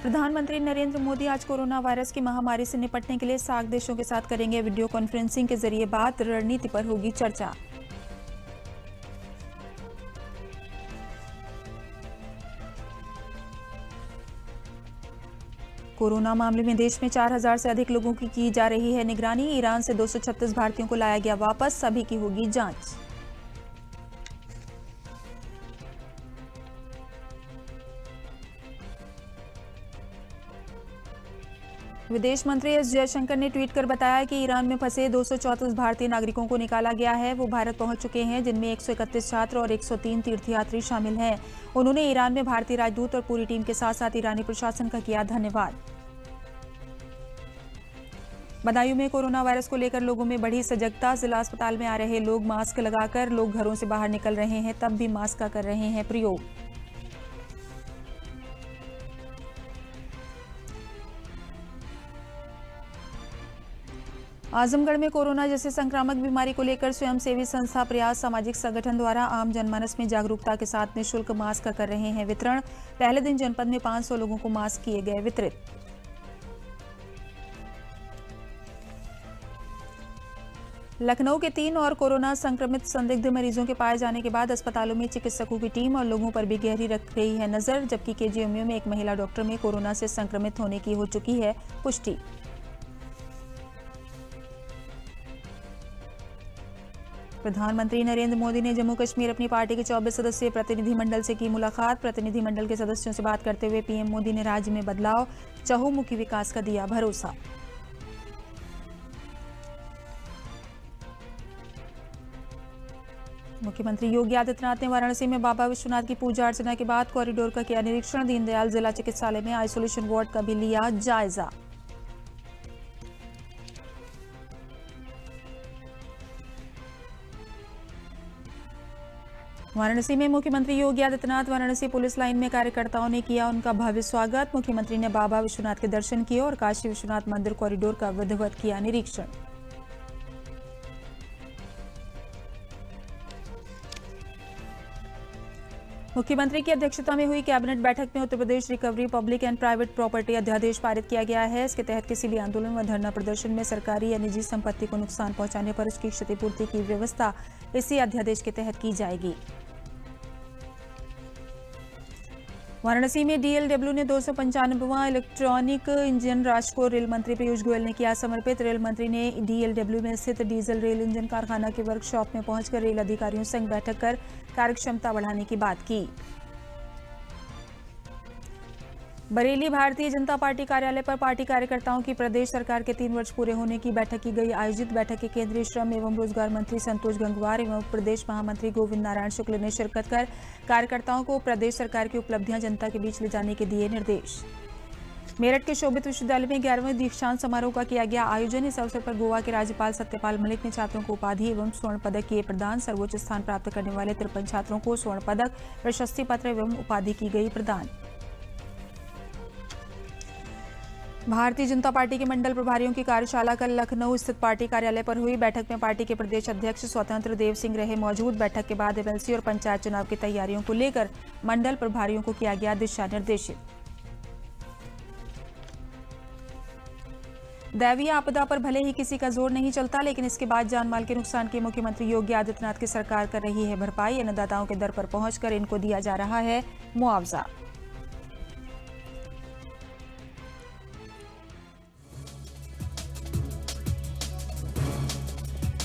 प्रधानमंत्री नरेंद्र मोदी आज corona virus की महामारी से निपटने के लिए सार्क देशों के साथ करेंगे वीडियो कॉन्फ्रेंसिंग के जरिए बात। रणनीति पर होगी चर्चा। कोरोना मामले में देश में 4000 से अधिक लोगों की जा रही है निगरानी। ईरान से 236 भारतीयों को लाया गया वापस, सभी की होगी जांच। विदेश मंत्री एस जयशंकर ने ट्वीट कर बताया कि ईरान में फंसे 234 भारतीय नागरिकों को निकाला गया है। वो भारत पहुंच चुके हैं, जिनमें 131 छात्र और 103 तीर्थयात्री शामिल हैं। उन्होंने ईरान में भारतीय राजदूत और पूरी टीम के साथ साथ ईरानी प्रशासन का किया धन्यवाद। बदायूं में कोरोना वायरस को लेकर लोगों में बढ़ी सजगता। जिला अस्पताल में आ रहे लोग मास्क लगाकर, लोग घरों से बाहर निकल रहे हैं तब भी मास्क का कर रहे हैं प्रयोग। आजमगढ़ में कोरोना जैसे संक्रामक बीमारी को लेकर स्वयंसेवी संस्था प्रयास सामाजिक संगठन द्वारा आम जनमानस में जागरूकता के साथ निःशुल्क मास्क का कर रहे हैं वितरण। पहले दिन जनपद में 500 लोगों को मास्क किए गए वितरित। लखनऊ के 3 और कोरोना संक्रमित संदिग्ध मरीजों के पाए जाने के बाद अस्पतालों में चिकित्सकों की टीम और लोगों पर भी गहरी रख रही है नजर। जबकि केजीएमयू में एक महिला डॉक्टर में कोरोना से संक्रमित होने की हो चुकी है पुष्टि। प्रधानमंत्री नरेंद्र मोदी ने जम्मू कश्मीर अपनी पार्टी के 24 सदस्यीय प्रतिनिधिमंडल से की मुलाकात। प्रतिनिधिमंडल के सदस्यों से बात करते हुए पीएम मोदी ने राज्य में बदलाव, चहुमुखी विकास का दिया भरोसा। मुख्यमंत्री योगी आदित्यनाथ ने वाराणसी में बाबा विश्वनाथ की पूजा अर्चना के बाद कॉरिडोर का किया निरीक्षण। दीनदयाल जिला चिकित्सालय में आइसोलेशन वार्ड का भी लिया जायजा। वाराणसी में मुख्यमंत्री योगी आदित्यनाथ वाराणसी पुलिस लाइन में कार्यकर्ताओं ने किया उनका भव्य स्वागत। मुख्यमंत्री ने बाबा विश्वनाथ के दर्शन किए और काशी विश्वनाथ मंदिर कॉरिडोर का विधिवत किया निरीक्षण। मुख्यमंत्री की अध्यक्षता में हुई कैबिनेट बैठक में Uttar Pradesh recovery public and private property अध्यादेश पारित किया गया है। इसके तहत किसी भी आंदोलन व धरना प्रदर्शन में सरकारी या निजी संपत्ति को नुकसान पहुंचाने पर उसकी क्षतिपूर्ति की व्यवस्था इसी अध्यादेश के तहत की जाएगी। वाराणसी में डीएलडब्ल्यू ने 295वां इलेक्ट्रॉनिक इंजन राष्ट्र को रेल मंत्री पीयूष गोयल ने किया समर्पित। रेल मंत्री ने डीएलडब्ल्यू में स्थित डीजल रेल इंजन कारखाना के वर्कशॉप में पहुंचकर रेल अधिकारियों संग बैठक कर कार्यक्षमता बढ़ाने की बात की। बरेली भारतीय जनता पार्टी कार्यालय पर पार्टी कार्यकर्ताओं की प्रदेश सरकार के 3 वर्ष पूरे होने की बैठक की गई। आयोजित बैठक के केंद्रीय श्रम एवं रोजगार मंत्री संतोष गंगवार एवं प्रदेश महामंत्री गोविंद नारायण शुक्ल ने शिरकत कर कार्यकर्ताओं को प्रदेश सरकार की उपलब्धियां जनता के बीच ले जाने के दिए निर्देश। मेरठ के शोभित विश्वविद्यालय में 11वें दीक्षांत समारोह का किया गया आयोजन। इस अवसर पर गोवा के राज्यपाल सत्यपाल मलिक ने छात्रों को उपाधि एवं स्वर्ण पदक किए प्रदान। सर्वोच्च स्थान प्राप्त करने वाले 53 छात्रों को स्वर्ण पदक, प्रशस्ति पत्र एवं उपाधि की गई प्रदान। भारतीय जनता पार्टी के मंडल प्रभारियों की कार्यशाला कल लखनऊ स्थित पार्टी कार्यालय पर हुई। बैठक में पार्टी के प्रदेश अध्यक्ष स्वतंत्र देव सिंह रहे मौजूद। बैठक के बाद एमएलसी और पंचायत चुनाव की तैयारियों को लेकर मंडल प्रभारियों को किया गया दिशा निर्देशित। दैवीय आपदा पर भले ही किसी का जोर नहीं चलता, लेकिन इसके बाद जानमाल के नुकसान की मुख्यमंत्री योगी आदित्यनाथ की सरकार कर रही है भरपाई। अन्नदाताओं के दर पर पहुंचकर इनको दिया जा रहा है मुआवजा।